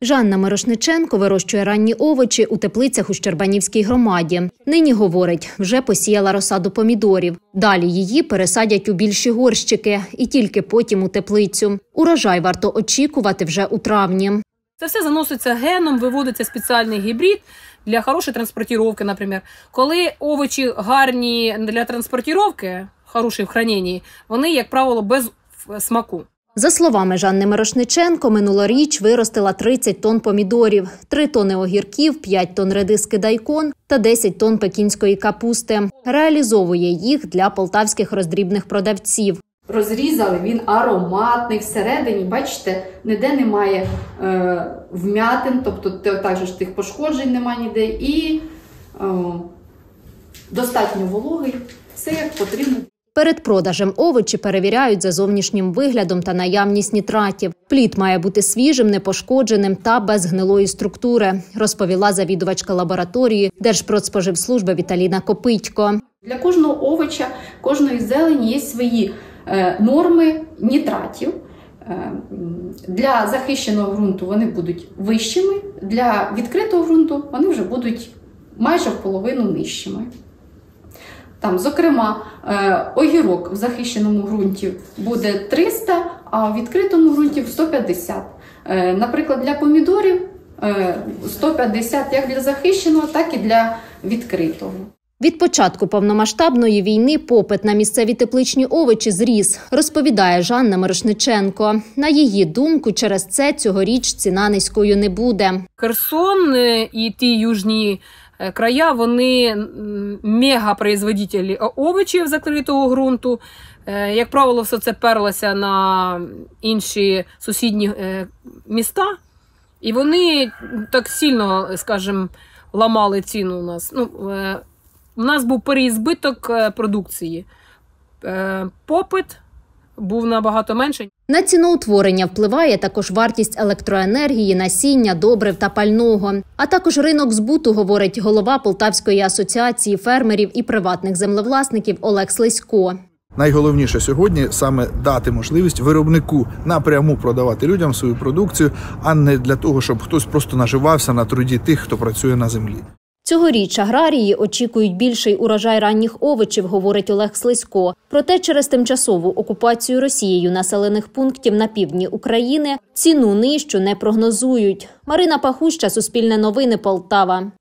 Жанна Мирошниченко вирощує ранні овочі у теплицях у Щербанівській громаді. Нині, говорить, вже посіяла розсаду помідорів. Далі її пересадять у більші горщики і тільки потім у теплицю. Урожай варто очікувати вже у травні. Це все заноситься геном, виводиться спеціальний гібрид для хорошої транспортировки, наприклад. Коли овочі гарні для транспортировки, хороші в храненні, вони, як правило, без смаку. За словами Жанни Мирошниченко, минулоріч виростила 30 тонн помідорів, 3 тонни огірків, 5 тонн редиски дайкон та 10 тонн пекінської капусти. Реалізовує їх для полтавських роздрібних продавців. Розрізали, він ароматний, всередині, бачите, ніде немає вмятин, тобто також тих пошкоджень немає ніде і достатньо вологий, все як потрібно. Перед продажем овочі перевіряють за зовнішнім виглядом та наявність нітратів. Плід має бути свіжим, непошкодженим та без гнилої структури, розповіла завідувачка лабораторії Держпродспоживслужби Віталіна Копитько. Для кожного овоча, кожної зелені є свої норми нітратів. Для захищеного ґрунту вони будуть вищими, для відкритого ґрунту вони вже будуть майже в половину нижчими. Там, зокрема, огірок в захищеному ґрунті буде 300, а в відкритому ґрунті 150. Наприклад, для помідорів 150 як для захищеного, так і для відкритого. Від початку повномасштабної війни попит на місцеві тепличні овочі зріс, розповідає Жанна Мирошниченко. На її думку, через це цьогоріч ціна низькою не буде. Херсон і ті южні края, вони мегапроизводителі овочів закритого ґрунту. Як правило, все це перлося на інші сусідні міста. І вони так сильно, скажімо, ламали ціну у нас. У нас був переізбиток продукції. Попит був набагато менший. На ціноутворення впливає також вартість електроенергії, насіння, добрив та пального. А також ринок збуту, говорить голова Полтавської асоціації фермерів і приватних землевласників Олег Слизько. Найголовніше сьогодні саме дати можливість виробнику напряму продавати людям свою продукцію, а не для того, щоб хтось просто наживався на труді тих, хто працює на землі. Цьогоріч аграрії очікують більший урожай ранніх овочів, говорить Олег Слизько. Проте через тимчасову окупацію Росією населених пунктів на півдні України ціну нижчу не прогнозують. Марина Пахуща, Суспільне новини, Полтава.